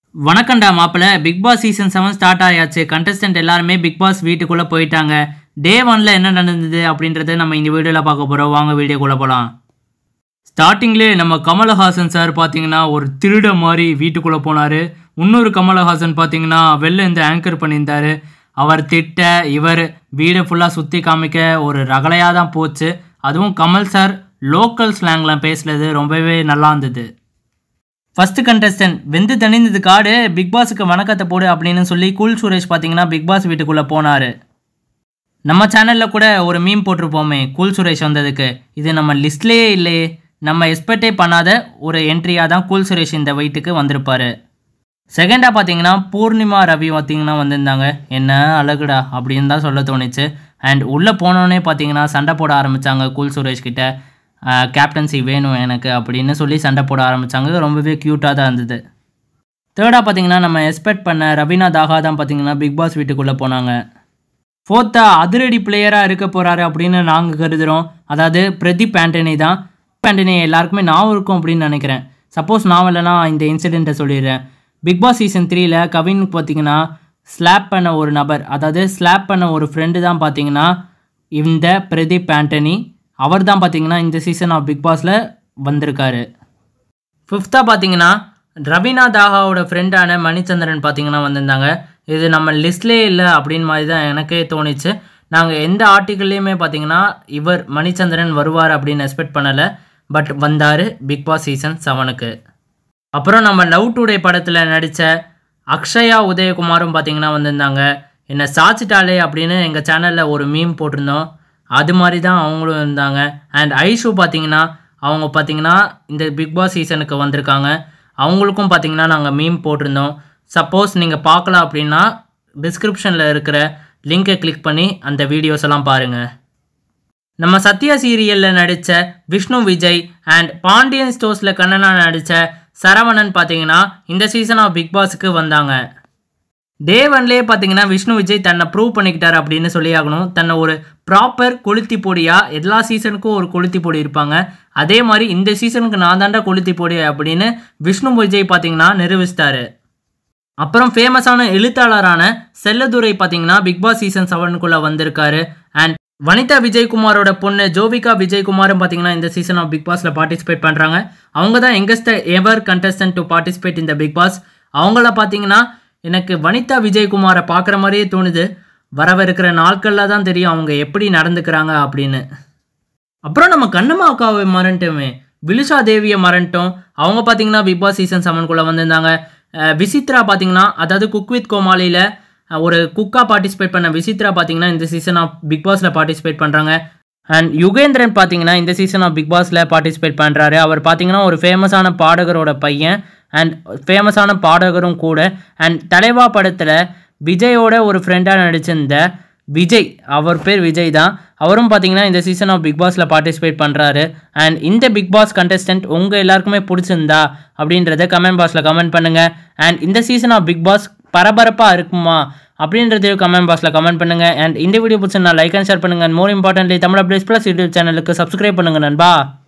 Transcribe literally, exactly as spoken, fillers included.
வணக்கம்டா மாப்பிள்ள. Bigg Boss season seven start ஆயாச்சு. Contestant எல்லாருமே பிக் பாஸ் வீட்டுக்குள்ளே போயிட்டாங்க. டே ஒன்ல என்ன நடந்தது அப்படின்றத நம்ம இந்த வீடியோவில் பார்க்க போகிறோம். வாங்க வீடியோக்குள்ளே போகலாம். ஸ்டார்டிங்லேயே நம்ம கமலஹாசன் சார் பார்த்தீங்கன்னா ஒரு திருட மாதிரி வீட்டுக்குள்ளே போனார். இன்னொரு கமலஹாசன் பார்த்தீங்கன்னா வெளில இருந்து ஆங்கர் பண்ணியிருந்தார். அவர் திட்ட இவர் வீடை ஃபுல்லாக சுற்றி காமிக்க ஒரு ரகலையாக தான் போச்சு. அதுவும் கமல் சார் லோக்கல் ஸ்லாங்கில் பேசுகிறது ரொம்பவே நல்லா இருந்தது. ஃபஸ்ட்டு கண்டஸ்டன்ட் வெந்து தணிந்தது காடு, பிக் பாஸுக்கு வணக்கத்தை போடு அப்படின்னு சொல்லி கூல் சுரேஷ் பார்த்தீங்கன்னா பிக் பாஸ் வீட்டுக்குள்ளே போனார். நம்ம சேனலில் கூட ஒரு மீம் போட்டிருப்போமே கூல் சுரேஷ் வந்ததுக்கு. இது நம்ம லிஸ்ட்லேயே இல்லையே, நம்ம எக்ஸ்பெக்டே பண்ணாத ஒரு என்ட்ரியாக தான் கூல் சுரேஷ் இந்த வீட்டுக்கு வந்திருப்பார். செகண்டாக பார்த்தீங்கன்னா பூர்ணிமா ரவி பார்த்தீங்கன்னா வந்திருந்தாங்க. என்ன அழகுடா அப்படின்னு தான் சொல்ல தோணுச்சு. அண்ட் உள்ளே போனோடனே பார்த்தீங்கன்னா சண்டை போட ஆரம்பித்தாங்க கூல் சுரேஷ் கிட்ட. கேப்டன்சி வேணும் எனக்கு அப்படின்னு சொல்லி சண்டை போட ஆரம்பித்தாங்க. ரொம்பவே க்யூட்டாக தான் இருந்தது. தேர்டாக பார்த்தீங்கன்னா நம்ம எக்ஸ்பெக்ட் பண்ண ரவீனா தாகா தான் பார்த்தீங்கன்னா பிக் பாஸ் வீட்டுக்குள்ளே போனாங்க. ஃபோர்த்தா அதிரடி பிளேயராக இருக்க போகிறாரு அப்படின்னு நாங்கள் கருதுகிறோம். அதாவது பிரதீப் ஆண்டனி தான். ஆண்டனி எல்லாருக்குமே நான் இருக்கும் அப்படின்னு நினைக்கிறேன். சப்போஸ் நான் இல்லைனா இந்த இன்சிடெண்ட்டை சொல்லிடுறேன். பிக் பாஸ் சீசன் த்ரீல கவின் பார்த்தீங்கன்னா ஸ்லாப் பண்ண ஒரு நபர், அதாவது ஸ்லாப் பண்ண ஒரு ஃப்ரெண்டு தான் பார்த்தீங்கன்னா இந்த பிரதீப் ஆண்டனி. அவர் தான் பார்த்தீங்கன்னா இந்த சீசன் ஆஃப் பிக் பாஸில் வந்திருக்காரு. ஃபிஃப்த்தாக பார்த்தீங்கன்னா ரவீனா தாகாவோட ஃப்ரெண்டான மணிச்சந்திரன் பார்த்தீங்கன்னா வந்திருந்தாங்க. இது நம்ம லிஸ்ட்லேயே இல்லை அப்படின்னு மாதிரி தான் எனக்கே தோணிச்சு. நாங்கள் எந்த ஆர்டிக்கல்லையுமே பார்த்தீங்கன்னா இவர் மணிச்சந்திரன் வருவார் அப்படின்னு எக்ஸ்பெக்ட் பண்ணலை. பட் வந்தார் பிக் பாஸ் சீசன் செவனுக்கு. அப்புறம் நம்ம லவ் டுடே படத்தில் நடித்த அக்ஷயா உதயகுமாரும் பார்த்தீங்கன்னா வந்திருந்தாங்க. என்னை சாச்சிட்டாலே அப்படின்னு எங்கள் சேனலில் ஒரு மீம் போட்டிருந்தோம். அது மாதிரி தான் அவங்களும் இருந்தாங்க. அண்ட் ஐஷு பார்த்தீங்கன்னா அவங்க பார்த்தீங்கன்னா இந்த பிக் பாஸ் சீசனுக்கு வந்திருக்காங்க. அவங்களுக்கும் பார்த்தீங்கன்னா நாங்கள் மீம் போட்டிருந்தோம். சப்போஸ் நீங்கள் பார்க்கலாம் அப்படின்னா டிஸ்கிரிப்ஷனில் இருக்கிற லிங்கை கிளிக் பண்ணி அந்த வீடியோஸ் எல்லாம் பாருங்கள். நம்ம சத்யா சீரியலில் நடித்த விஷ்ணு விஜய் அண்ட் பாண்டியன் ஸ்டோர்ஸில் கண்ணனா நடித்த சரவணன் பார்த்தீங்கன்னா இந்த சீசன் ஆஃப் பிக் பாஸுக்கு வந்தாங்க. டே ஒன்லேயே பார்த்தீங்கன்னா விஷ்ணு விஜய் தன்னை ப்ரூவ் பண்ணிக்கிட்டார் அப்படின்னு சொல்லி ஆகணும். தன்னை ஒரு ப்ராப்பர் கொளுத்தி பொடியாக எல்லா சீசனுக்கும் ஒரு கொளுத்தி பொடி இருப்பாங்க. அதே மாதிரி இந்த சீசனுக்கு நான் தாண்டா கொளுத்தி பொடி அப்படின்னு விஷ்ணு விஜய் பார்த்தீங்கன்னா நிரூபிச்சிட்டாரு. அப்புறம் ஃபேமஸான எழுத்தாளரான செல்லதுரை பார்த்தீங்கன்னா பிக் பாஸ் சீசன் செவனுக்குள்ளே வந்திருக்காரு. அண்ட் வனிதா விஜயகுமாரோட பொண்ணு ஜோவிகா விஜயகுமாரும் பார்த்தீங்கன்னா இந்த சீசன் ஆஃப் பிக் பாஸில் பார்ட்டிசிபேட் பண்ணுறாங்க. அவங்க தான் youngest ever contestant to participate இந்த பிக் பாஸ். அவங்கள பார்த்தீங்கன்னா எனக்கு வனிதா விஜயகுமாரை பார்க்குற மாதிரியே தோணுது. வரவிருக்கிற நாட்களில் தான் தெரியும் அவங்க எப்படி நடந்துக்கிறாங்க அப்படின்னு. அப்புறம் நம்ம கண்ணம்மா அக்காவை மறந்துட்டோமே, விலுஷா தேவியை மறந்துட்டோம். அவங்க பார்த்தீங்கன்னா பிக் பாஸ் சீசன் செவனுக்குள்ளே வந்திருந்தாங்க. விசித்ரா பார்த்தீங்கன்னா அதாவது குக் வித் கோமாளியில் ஒரு குக்காக பார்ட்டிசிபேட் பண்ண விசித்ரா பார்த்தீங்கன்னா இந்த சீசன் ஆஃப் பிக் பாஸில் பார்ட்டிசிபேட் பண்ணுறாங்க. அண்ட் யுகேந்திரன் பார்த்தீங்கன்னா இந்த சீசன் ஆஃப் பிக் பாஸில் பார்ட்டிசிபேட் பண்ணுறாரு. அவர் பார்த்தீங்கன்னா ஒரு ஃபேமஸான பாடகரோட பையன் அண்ட் ஃபேமஸான பாடகரும் கூட. அண்ட் தலைவா படத்தில் விஜயோட ஒரு ஃப்ரெண்டாக நடிச்சிருந்த விஜய், அவர் பேர் விஜய் தான். அவரும் பார்த்தீங்கன்னா இந்த சீசன் ஆஃப் பிக் பாஸில் பார்ட்டிசிபேட் பண்ணுறாரு. அண்ட் இந்த பிக் பாஸ் கண்டஸ்டன்ட் உங்கள் எல்லாருக்குமே பிடிச்சிருந்தா அப்படின்றத கமெண்ட் பாக்ஸில் கமெண்ட் பண்ணுங்கள். அண்ட் இந்த சீசன் ஆஃப் பிக் பாஸ் பரபரப்பாக இருக்குமா அப்படின்றதையும் கமெண்ட் பாக்ஸில் கமெண்ட் பண்ணுங்கள். அண்ட் இந்த வீடியோ பிடிச்சிருந்தா லைக் அண்ட் ஷேர் பண்ணுங்கள். More importantly Tamil updates plus YouTube சேனலுக்கு சப்ஸ்கிரைப் பண்ணுங்கள் நண்பா.